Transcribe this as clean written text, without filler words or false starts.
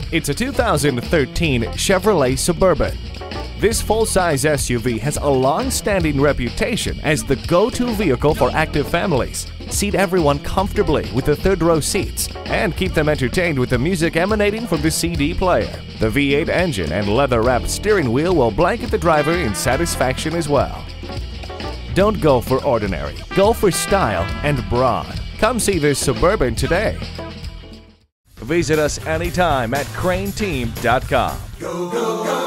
It's a 2013 Chevrolet Suburban. This full-size SUV has a long-standing reputation as the go-to vehicle for active families. Seat everyone comfortably with the third-row seats and keep them entertained with the music emanating from the CD player. The V8 engine and leather-wrapped steering wheel will blanket the driver in satisfaction as well. Don't go for ordinary, go for style and brawn. Come see this Suburban today. Visit us anytime at crainteam.com. Go, go, go.